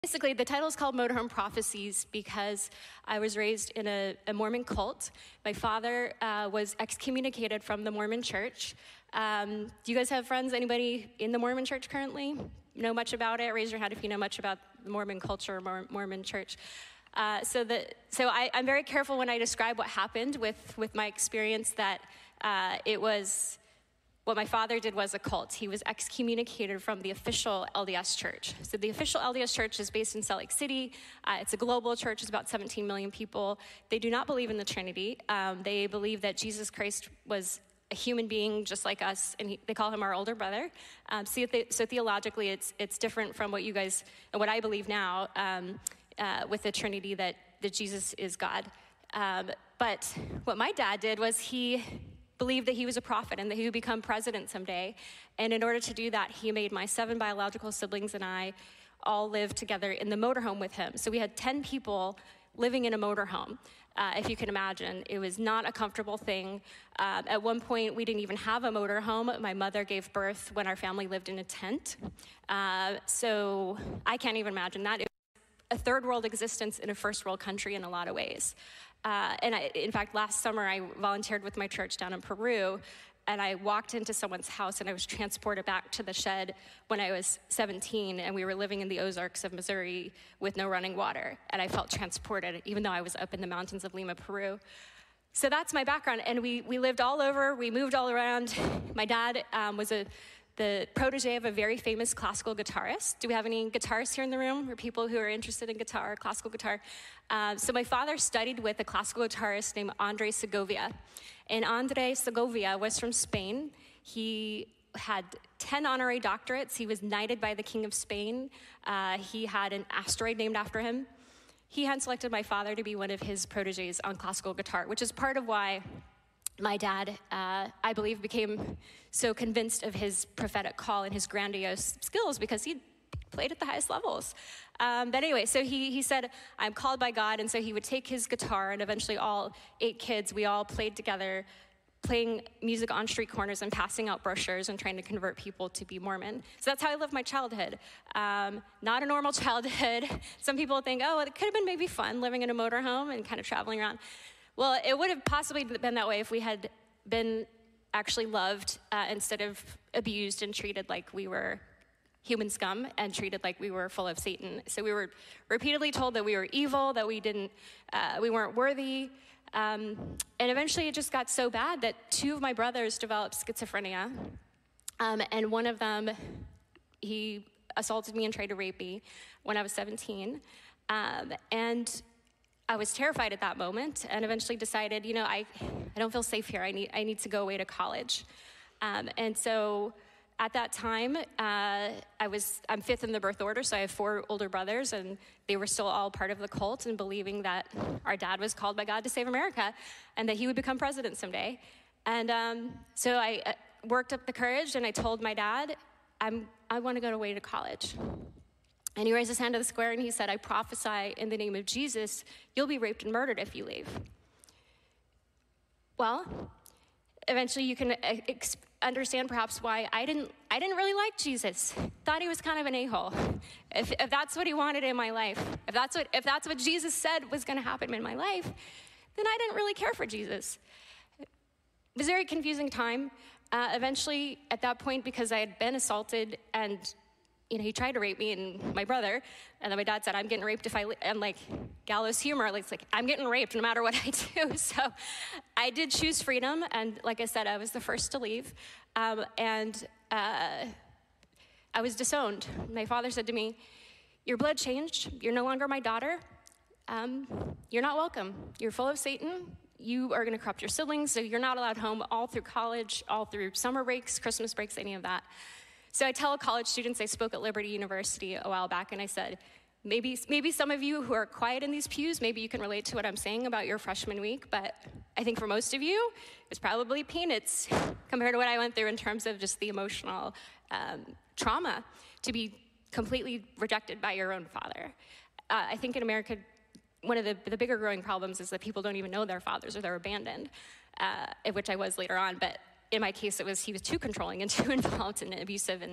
Basically, the title is called Motorhome Prophecies because I was raised in a Mormon cult. My father was excommunicated from the Mormon church. Do you guys have friends, anybody in the Mormon church currently? Know much about it? Raise your hand if you know much about the Mormon culture or Mormon church. So I'm very careful when I describe what happened with my experience that what my father did was a cult. He was excommunicated from the official LDS church. So the official LDS church is based in Salt Lake City. It's a global church. It's about 17 million people. They do not believe in the Trinity. They believe that Jesus Christ was a human being just like us, and they call him our older brother. So theologically, it's different from what you guys, and what I believe now with the Trinity, that Jesus is God. But what my dad did was he believed that he was a prophet and that he would become president someday. And in order to do that, he made my 7 biological siblings and I all live together in the motorhome with him. So we had 10 people living in a motorhome. If you can imagine, it was not a comfortable thing. At one point, we didn't even have a motorhome. My mother gave birth when our family lived in a tent. So I can't even imagine that. It was a third world existence in a first world country in a lot of ways. In fact, last summer, I volunteered with my church down in Peru, and I walked into someone's house, and I was transported back to the shed when I was 17, and we were living in the Ozarks of Missouri with no running water, and I felt transported, even though I was up in the mountains of Lima, Peru. So that's my background, and we lived all over, we moved all around. My dad was the protege of a very famous classical guitarist. Do we have any guitarists here in the room, or people who are interested in guitar, classical guitar? So my father studied with a classical guitarist named Andre Segovia. And Andre Segovia was from Spain. He had 10 honorary doctorates. He was knighted by the King of Spain. He had an asteroid named after him. He had selected my father to be one of his proteges on classical guitar, which is part of why my dad, I believe, became so convinced of his prophetic call and his grandiose skills because he played at the highest levels. But anyway, so he said, I'm called by God, and so he would take his guitar, and eventually all 8 kids, we all played together, playing music on street corners and passing out brochures and trying to convert people to be Mormon. So that's how I lived my childhood. Not a normal childhood. Some people think, oh, it could have been maybe fun living in a motorhome and kind of traveling around. Well, it would have possibly been that way if we had been actually loved instead of abused and treated like we were human scum and treated like we were full of Satan. So we were repeatedly told that we were evil, that we weren't worthy. And eventually it just got so bad that 2 of my brothers developed schizophrenia. And one of them, he assaulted me and tried to rape me when I was 17. And I was terrified at that moment and eventually decided, I don't feel safe here. I need to go away to college. And so at that time, I'm 5th in the birth order, so I have 4 older brothers, and they were still all part of the cult and believing that our dad was called by God to save America and that he would become president someday. And so I worked up the courage and I told my dad, I want to go away to college. And he raised his hand to the square and he said, I prophesy in the name of Jesus, you'll be raped and murdered if you leave. Well, eventually you can understand perhaps why I didn't really like Jesus. Thought he was kind of an a-hole. If that's what he wanted in my life, if that's what Jesus said was going to happen in my life, then I didn't really care for Jesus. It was a very confusing time. Eventually, at that point, because I had been assaulted and he tried to rape me and my brother, and then my dad said, I'm getting raped and like gallows humor, it's like, I'm getting raped no matter what I do. So I did choose freedom, and like I said, I was the first to leave, and I was disowned. My father said to me, your blood changed, you're no longer my daughter, you're not welcome, you're full of Satan, you are gonna corrupt your siblings, so you're not allowed home all through college, all through summer breaks, Christmas breaks, any of that. So I tell college students, I spoke at Liberty University a while back, and I said, maybe some of you who are quiet in these pews, maybe you can relate to what I'm saying about your freshman week, but I think for most of you, it's probably peanuts compared to what I went through in terms of just the emotional trauma to be completely rejected by your own father. I think in America, one of the bigger growing problems is that people don't even know their fathers or they're abandoned, which I was later on, but in my case, he was too controlling and too involved and abusive, and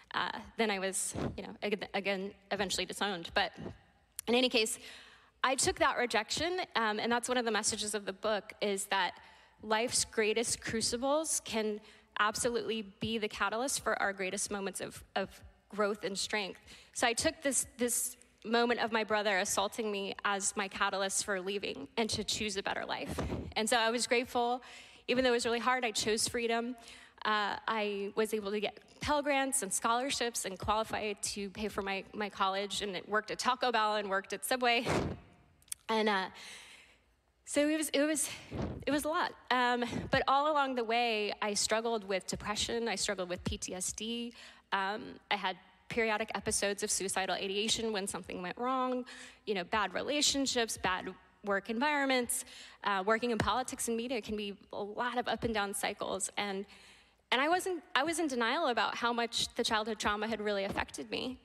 then I was, again, eventually disowned. But in any case, I took that rejection, and that's one of the messages of the book, is that life's greatest crucibles can absolutely be the catalyst for our greatest moments of growth and strength. So I took this moment of my brother assaulting me as my catalyst for leaving and to choose a better life. And so I was grateful. Even though it was really hard, I chose freedom. I was able to get Pell Grants and scholarships and qualify to pay for my college, and it worked at Taco Bell and worked at Subway. And so it was a lot. But all along the way, I struggled with depression. I struggled with PTSD. I had periodic episodes of suicidal ideation when something went wrong, bad relationships, bad work environments. Working in politics and media can be a lot of up and down cycles. And I was in denial about how much the childhood trauma had really affected me.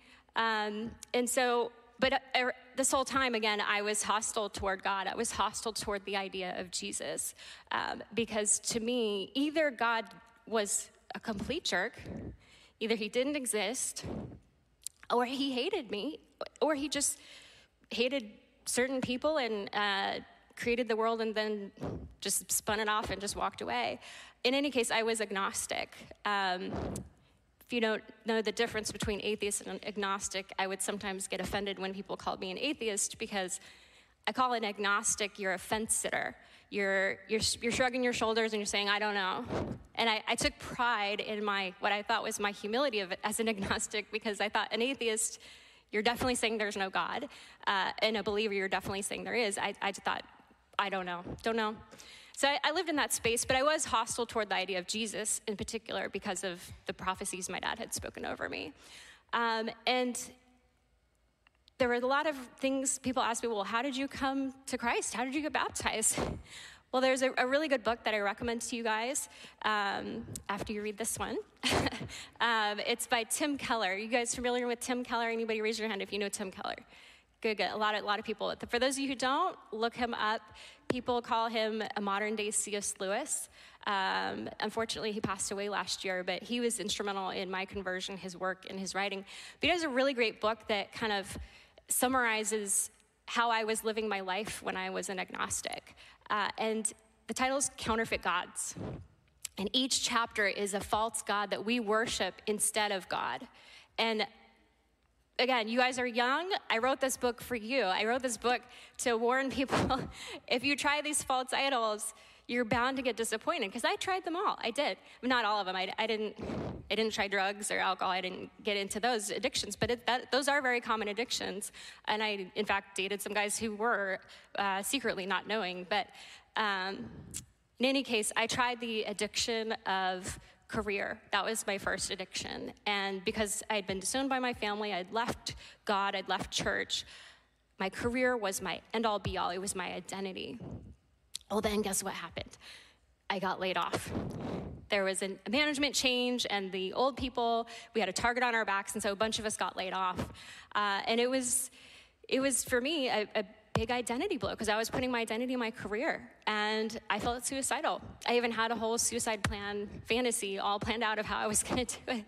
But this whole time, again, I was hostile toward God. I was hostile toward the idea of Jesus. Because to me, either God was a complete jerk, either he didn't exist, or he hated me, or he just hated certain people and created the world and then just spun it off and just walked away. In any case, I was agnostic. If you don't know the difference between atheist and agnostic, I would sometimes get offended when people called me an atheist, because I call an agnostic, you're a fence sitter. You're shrugging your shoulders and you're saying, I don't know. And I took pride in what I thought was my humility of it as an agnostic, because I thought an atheist, you're definitely saying there's no God. And a believer, you're definitely saying there is. I thought, I don't know. So I lived in that space, but I was hostile toward the idea of Jesus in particular because of the prophecies my dad had spoken over me. And there were a lot of things people asked me, well, how did you come to Christ? How did you get baptized? Well, there's a really good book that I recommend to you guys after you read this one. It's by Tim Keller. You guys familiar with Tim Keller? Anybody raise your hand if you know Tim Keller? Good. A lot of people. For those of you who don't, look him up. People call him a modern-day C.S. Lewis. Unfortunately, he passed away last year, but he was instrumental in my conversion, his work, and his writing. But he has a really great book that kind of summarizes how I was living my life when I was an agnostic. And the title is Counterfeit Gods. And each chapter is a false god that we worship instead of God. And again, you guys are young. I wrote this book for you. I wrote this book to warn people, if you try these false idols, you're bound to get disappointed, because I tried them all. I did. Not all of them. I didn't try drugs or alcohol. I didn't get into those addictions, but those are very common addictions. And I, in fact, dated some guys who were secretly not knowing. But in any case, I tried the addiction of career. That was my first addiction. And because I had been disowned by my family, I'd left God, I'd left church, my career was my end-all be-all. It was my identity. Well, then guess what happened? I got laid off. There was a management change, and the old people, we had a target on our backs, and so a bunch of us got laid off. And it was for me a big identity blow, because I was putting my identity in my career, and I felt suicidal. I even had a whole suicide plan fantasy all planned out of how I was going to do it.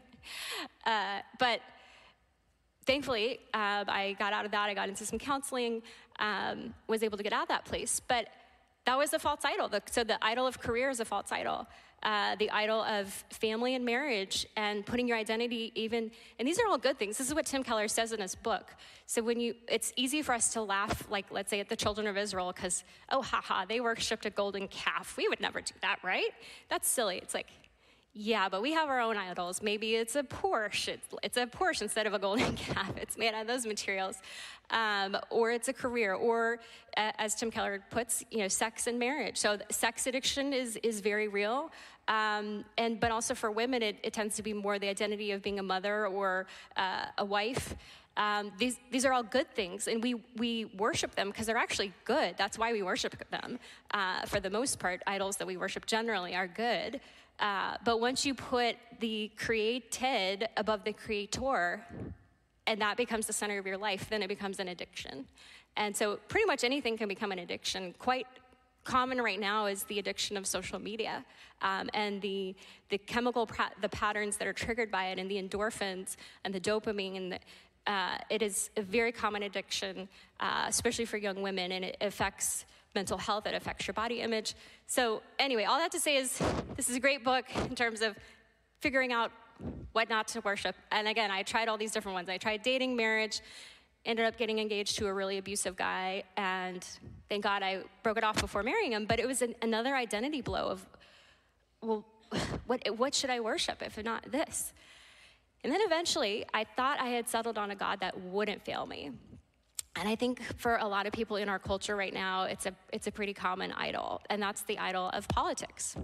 But thankfully, I got out of that. I got into some counseling, was able to get out of that place. But that was a false idol. So the idol of career is a false idol. The idol of family and marriage and putting your identity even, and these are all good things. This is what Tim Keller says in his book. So it's easy for us to laugh, like, let's say at the children of Israel, because, oh, haha, they worshipped a golden calf. We would never do that, right? That's silly. It's like, yeah, but we have our own idols. Maybe it's a Porsche. It's a Porsche instead of a golden calf. It's made out of those materials. Or it's a career. Or, as Tim Keller puts, sex and marriage. So sex addiction is very real. But also for women, it tends to be more the identity of being a mother or a wife. These are all good things, and we worship them because they're actually good. That's why we worship them. For the most part, idols that we worship generally are good. But once you put the created above the creator, and that becomes the center of your life, then it becomes an addiction. And so pretty much anything can become an addiction quite common right now is the addiction of social media, and the chemical the patterns that are triggered by it, and the endorphins and the dopamine, and it is a very common addiction, especially for young women, and it affects mental health, it affects your body image. So anyway, all that to say is this is a great book in terms of figuring out what not to worship. And again, I tried all these different ones. I tried dating, marriage, ended up getting engaged to a really abusive guy, and thank God I broke it off before marrying him. But it was another identity blow of, well, what should I worship if not this? And then eventually, I thought I had settled on a God that wouldn't fail me. And I think for a lot of people in our culture right now, it's a pretty common idol, and that's the idol of politics.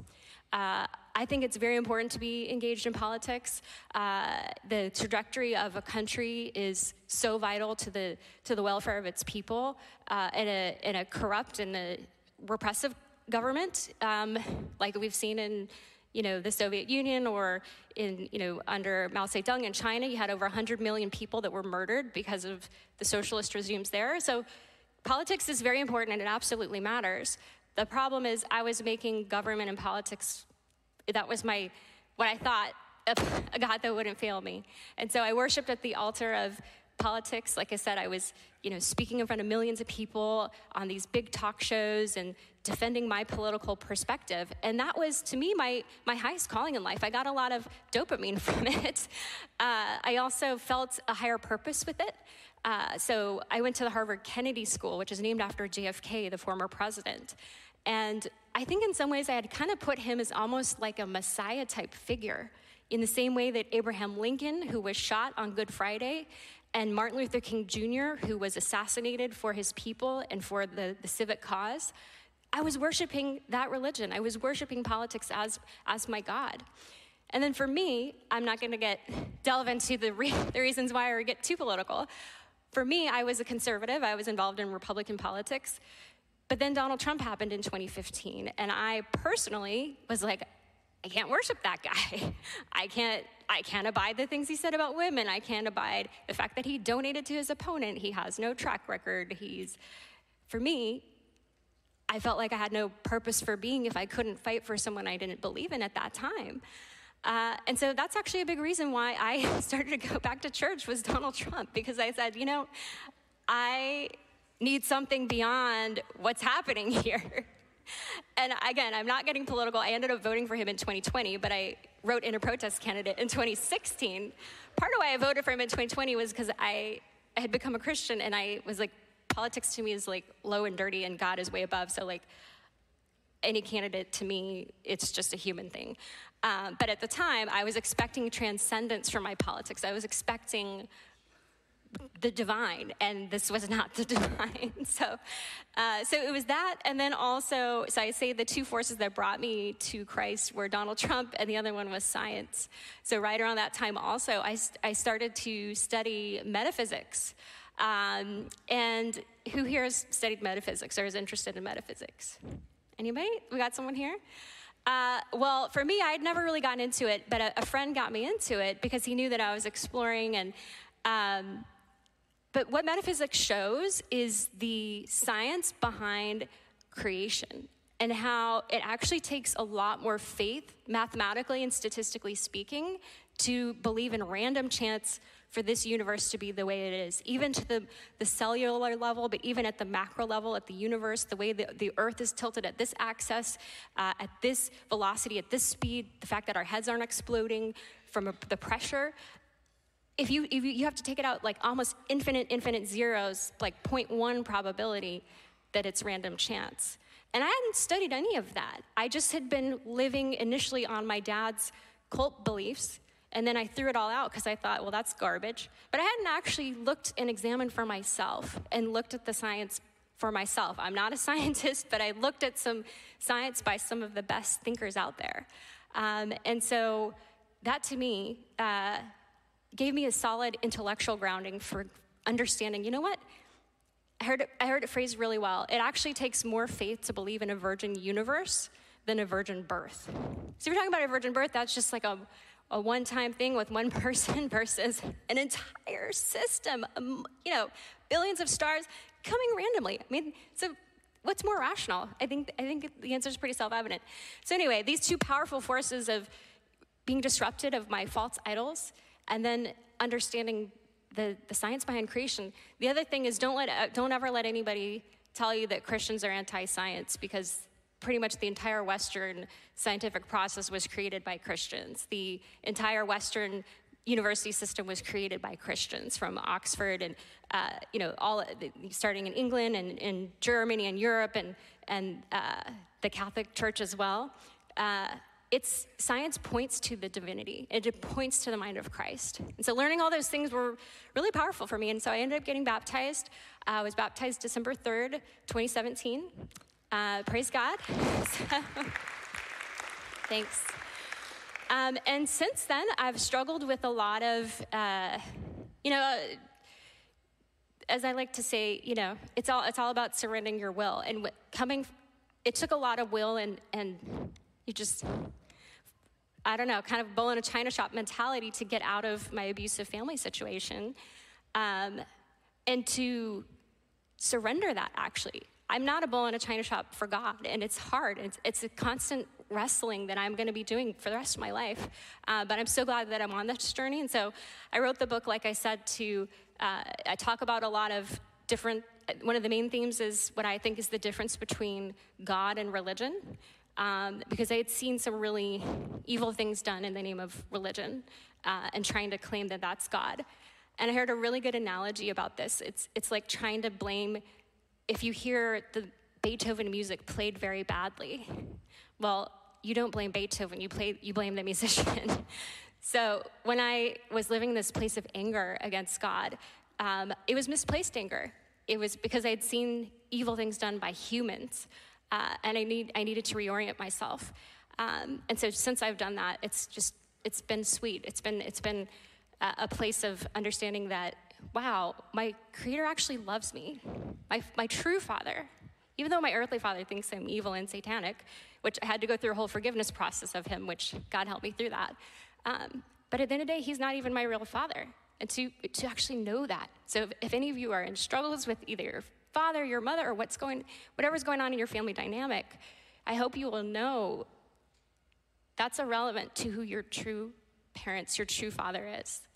I think it's very important to be engaged in politics. The trajectory of a country is so vital to the welfare of its people. In a corrupt and a repressive government, like we've seen in the Soviet Union, or in under Mao Zedong in China, you had over 100 million people that were murdered because of the socialist regimes there. So politics is very important, and it absolutely matters. The problem is I was making government and politics, that was what I thought of a God that wouldn't fail me. And so I worshiped at the altar of politics. Like I said, I was speaking in front of millions of people on these big talk shows and defending my political perspective. And that was, to me, my highest calling in life. I got a lot of dopamine from it. I also felt a higher purpose with it. So I went to the Harvard Kennedy School, which is named after JFK, the former president. And I think in some ways I had kind of put him as almost like a Messiah type figure, in the same way that Abraham Lincoln, who was shot on Good Friday, and Martin Luther King Jr., who was assassinated for his people and for the civic cause. I was worshiping that religion. I was worshiping politics as my God. And then for me, I'm not going to delve into the reasons why or get too political. For me, I was a conservative. I was involved in Republican politics. But then Donald Trump happened in 2015, and I personally was like, I can't worship that guy. I can't abide the things he said about women. I can't abide the fact that he donated to his opponent. He has no track record. For me, I felt like I had no purpose for being if I couldn't fight for someone I didn't believe in at that time. And so that's actually a big reason why I started to go back to church, was Donald Trump, because I said, I need something beyond what's happening here. And again, I'm not getting political. I ended up voting for him in 2020, but I wrote in a protest candidate in 2016. Part of why I voted for him in 2020 was because I had become a Christian, and I was like, politics to me is like low and dirty, and God is way above. So like any candidate to me, it's just a human thing. But at the time, I was expecting transcendence from my politics. I was expecting the divine, and this was not the divine. So it was that, and then also, so I say the two forces that brought me to Christ were Donald Trump, and the other one was science. So right around that time also, I started to study metaphysics. And who here has studied metaphysics or is interested in metaphysics? Anybody? We got someone here? Well, for me, I had never really gotten into it, but a friend got me into it because he knew that I was exploring. And but what metaphysics shows is the science behind creation, and how it actually takes a lot more faith, mathematically and statistically speaking, to believe in random chance for this universe to be the way it is, even to the cellular level, but even at the macro level, at the universe, the way the Earth is tilted at this axis, at this velocity, at this speed, the fact that our heads aren't exploding from the pressure. If you have to take it out like almost infinite zeros, like 0.1 probability that it's random chance. And I hadn't studied any of that. I just had been living initially on my dad's cult beliefs, and then I threw it all out because I thought, well, that's garbage. But I hadn't actually looked and examined for myself and looked at the science for myself. I'm not a scientist, but I looked at some science by some of the best thinkers out there. And so that to me gave me a solid intellectual grounding for understanding, you know what? I heard it phrased really well. It actually takes more faith to believe in a virgin universe than a virgin birth. So if you're talking about a virgin birth, that's just like a one-time thing with one person versus an entire system, billions of stars coming randomly. I mean, so what's more rational? I think the answer is pretty self-evident. So anyway, these two powerful forces of being disrupted of my false idols and then understanding the science behind creation. The other thing is don't ever let anybody tell you that Christians are anti-science, because pretty much the entire Western scientific process was created by Christians. The entire Western university system was created by Christians, from Oxford and starting in England and in Germany and Europe and the Catholic Church as well. Science points to the divinity. It points to the mind of Christ. And so learning all those things were really powerful for me. And so I ended up getting baptized. I was baptized December 3rd, 2017. Praise God. Thanks. And since then, I've struggled with a lot of, as I like to say, it's all about surrendering your will. And it took a lot of will and you just, I don't know, kind of bull in a china shop mentality to get out of my abusive family situation, and to surrender that, actually. I'm not a bull in a china shop for God, and it's hard. It's a constant wrestling that I'm going to be doing for the rest of my life, but I'm so glad that I'm on this journey. And so I wrote the book, like I said, I talk about a lot of different, one of the main themes is what I think is the difference between God and religion, because I had seen some really evil things done in the name of religion, and trying to claim that that's God. And I heard a really good analogy about this. It's like trying to blame, if you hear the Beethoven music played very badly, well, you don't blame Beethoven, you blame the musician. So when I was living in this place of anger against God, it was misplaced anger. It was because I had seen evil things done by humans, and I needed to reorient myself. And so since I've done that, it's been sweet. It's been a place of understanding that, wow, my Creator actually loves me. My true Father, even though my earthly father thinks I'm evil and satanic, which I had to go through a whole forgiveness process of him, which God helped me through that. But at the end of the day, he's not even my real father. And to actually know that. So if any of you are in struggles with either your father, your mother, or whatever's going on in your family dynamic, I hope you will know that's irrelevant to who your true parents, your true father is.